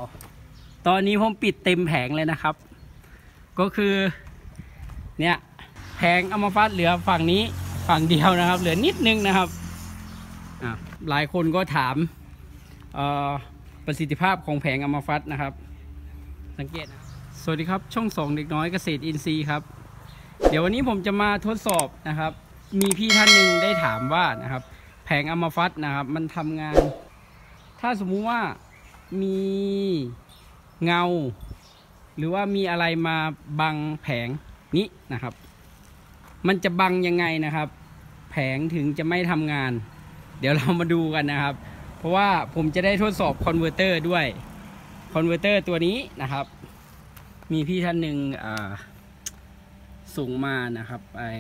ตอนนี้ผมปิดเต็มแผงเลยนะครับก็คือเนี่ยแผงอัมพาตเหลือฝั่งนี้ฝั่งเดียวนะครับเหลือนิดนึงนะครับหลายคนก็ถามประสิทธิภาพของแผงอัมพาตนะครับสังเกตนะสวัสดีครับช่อง2เด็กน้อยเกษตรอินทรีย์ครับเดี๋ยววันนี้ผมจะมาทดสอบนะครับมีพี่ท่านหนึ่งได้ถามว่านะครับแผงอัมพาตนะครับมันทำงานถ้าสมมุติว่ามีเงาหรือว่ามีอะไรมาบังแผงนี้นะครับมันจะบังยังไงนะครับแผงถึงจะไม่ทำงานเดี๋ยวเรามาดูกันนะครับเพราะว่าผมจะได้ทดสอบคอนเวอร์เตอร์ด้วยคอนเวอร์เตอร์ตัวนี้นะครับมีพี่ท่านหนึ่งส่งมานะครับ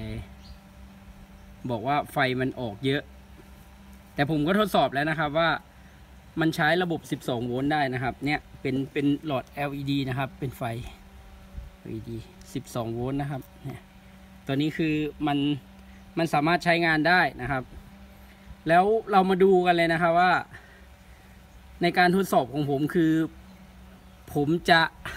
บอกว่าไฟมันออกเยอะแต่ผมก็ทดสอบแล้วนะครับว่ามันใช้ระบบ12โวลต์ได้นะครับเนี่ยเป็นหลอด LED นะครับเป็นไฟ LED 12โวลต์นะครับเนี่ยตัวนี้คือมันสามารถใช้งานได้นะครับแล้วเรามาดูกันเลยนะครับว่าในการทดสอบของผมคือผมจะ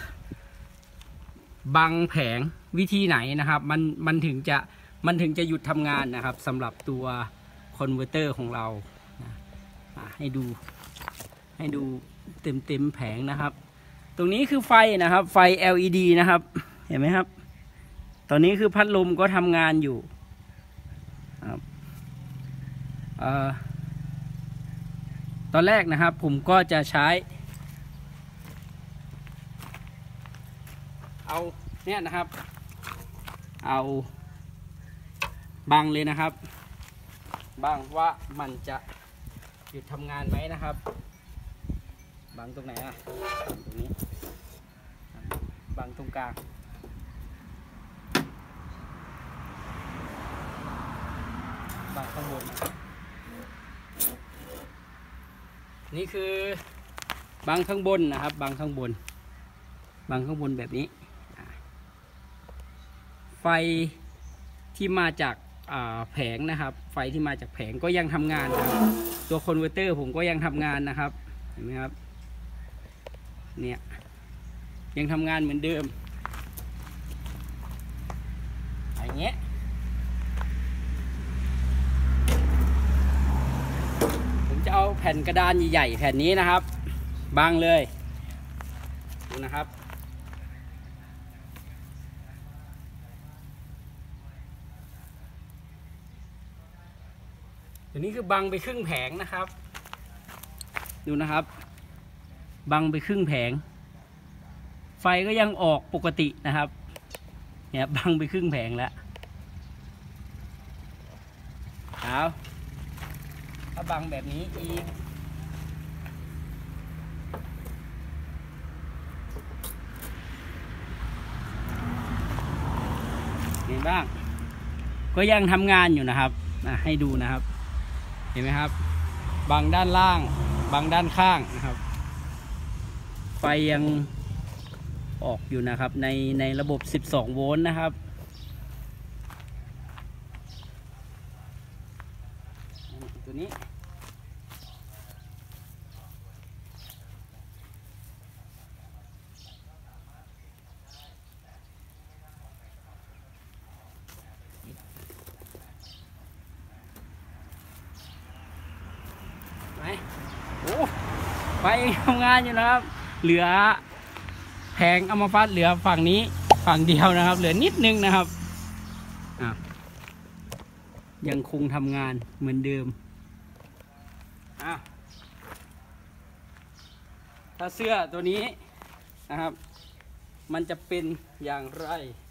บังแผงวิธีไหนนะครับมันถึงจะหยุดทำงานนะครับสำหรับตัวคอนเวอร์เตอร์ของเราให้ดูเต็มแผงนะครับตรงนี้คือไฟนะครับไฟ LED นะครับเห็นไหมครับตอนนี้คือพัดลมก็ทำงานอยู่ครับตอนแรกนะครับผมก็จะใช้เอาเนี่ยนะครับเอาบังเลยนะครับบังว่ามันจะหยุดทำงานไหมนะครับบังตรงไหนอ่ะตรงนี้บังตรงกลางบังข้างบนนี่คือบังข้างบนนะครับบังข้างบนแบบนี้ไฟที่มาจากแผงนะครับไฟที่มาจากแผงก็ยังทำงานนะครับตัวคอนเวอร์เตอร์ผมก็ยังทำงานนะครับเห็นไหมครับเนี่ยยังทำงานเหมือนเดิมอย่างเงี้ยผมจะเอาแผ่นกระดานใหญ่ๆแผ่นนี้นะครับบังเลยดูนะครับตัวนี้คือบังไปครึ่งแผงนะครับดูนะครับบังไปครึ่งแผงไฟก็ยังออกปกตินะครับเนี่ยบังไปครึ่งแผงแล้วเอาถ้าบังแบบนี้อีกเห็นบ้างก็ยังทำงานอยู่นะครับให้ดูนะครับเห็นไหมครับบังด้านล่างบังด้านข้างนะครับไฟยังออกอยู่นะครับในระบบ12โวลต์นะครับตัวนี้โอ้ไฟทำงานอยู่นะครับเหลือแผงอัมพาตเหลือฝั่งนี้ฝั่งเดียวนะครับเหลือนิดนึงนะครับยังคงทำงานเหมือนเดิมถ้าเสื้อตัวนี้นะครับมันจะเป็นอย่างไร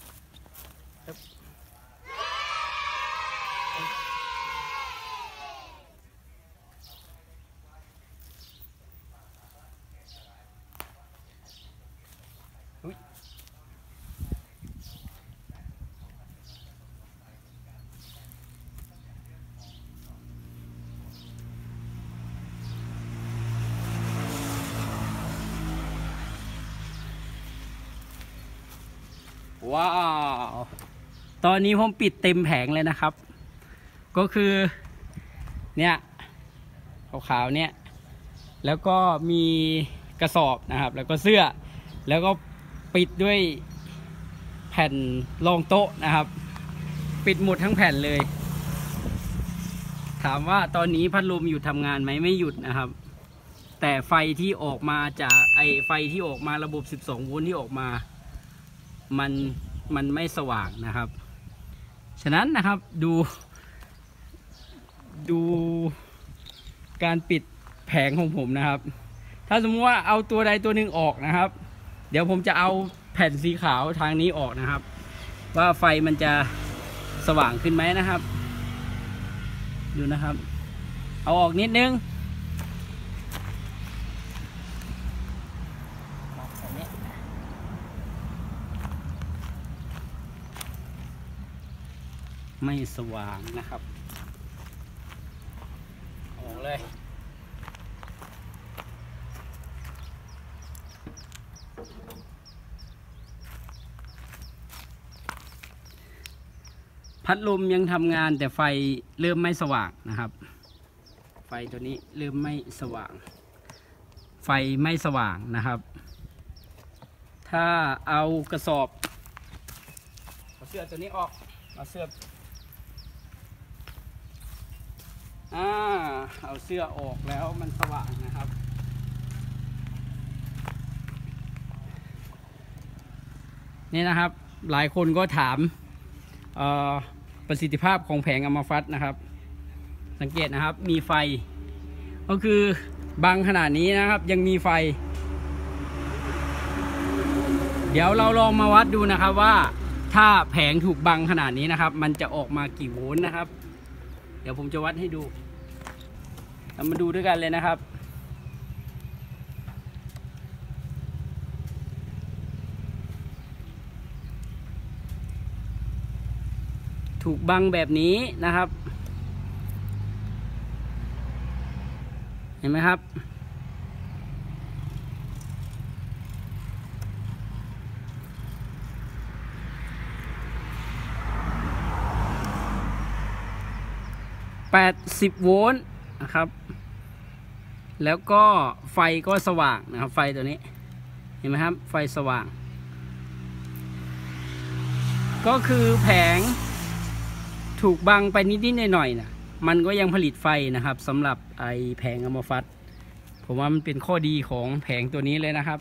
ว้าวตอนนี้ผมปิดเต็มแผงเลยนะครับก็คือเนี่ยขาวๆเนี่ยแล้วก็มีกระสอบนะครับแล้วก็เสื้อแล้วก็ปิดด้วยแผ่นรองโต๊ะนะครับปิดหมดทั้งแผ่นเลยถามว่าตอนนี้พัดลมหยุดทำงานไหมไม่หยุดนะครับแต่ไฟที่ออกมาจากไฟที่ออกมาระบบ12 โวลต์ที่ออกมามันไม่สว่างนะครับฉะนั้นนะครับดูการปิดแผงของผมนะครับถ้าสมมติว่าเอาตัวใดตัวหนึ่งออกนะครับเดี๋ยวผมจะเอาแผ่นสีขาวทางนี้ออกนะครับว่าไฟมันจะสว่างขึ้นไหมนะครับดูนะครับเอาออกนิดนึงไม่สว่างนะครับออกเลยพัดลมยังทำงานแต่ไฟเริ่มไม่สว่างนะครับไฟตัวนี้เริ่มไม่สว่างไฟไม่สว่างนะครับถ้าเอากระสอบเอาเสื้อตัวนี้ออกเอาเสื้อเอาเสื้อออกแล้วมันสว่างนะครับนี่นะครับหลายคนก็ถามประสิทธิภาพของแผงอัมฟัสนะครับสังเกตนะครับมีไฟก็คือบังขนาดนี้นะครับยังมีไฟเดี๋ยวเราลองมาวัดดูนะครับว่าถ้าแผงถูกบังขนาดนี้นะครับมันจะออกมากี่โวลต์นะครับเดี๋ยวผมจะวัดให้ดูเรามาดูด้วยกันเลยนะครับถูกบังแบบนี้นะครับเห็นไหมครับ80 โวลต์นะครับแล้วก็ไฟก็สว่างนะครับไฟตัวนี้เห็นไหมครับไฟสว่างก็คือแผงถูกบังไปนิดๆหน่อยๆนะมันก็ยังผลิตไฟนะครับสำหรับแผงอัมฟัสผมว่ามันเป็นข้อดีของแผงตัวนี้เลยนะครับ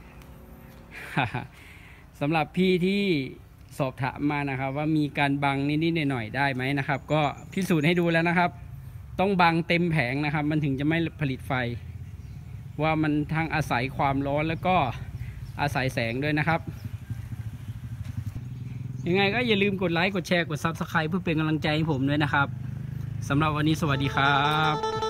สำหรับพี่ที่สอบถามมานะครับว่ามีการบังนิดๆหน่อยๆได้ไหมนะครับก็พิสูจน์ให้ดูแล้วนะครับต้องบังเต็มแผงนะครับมันถึงจะไม่ผลิตไฟว่ามันทั้งอาศัยความร้อนแล้วก็อาศัยแสงด้วยนะครับยังไงก็อย่าลืมกดไลค์กดแชร์กด Subscribe เพื่อเป็นกำลังใจให้ผมด้วยนะครับสำหรับวันนี้สวัสดีครับ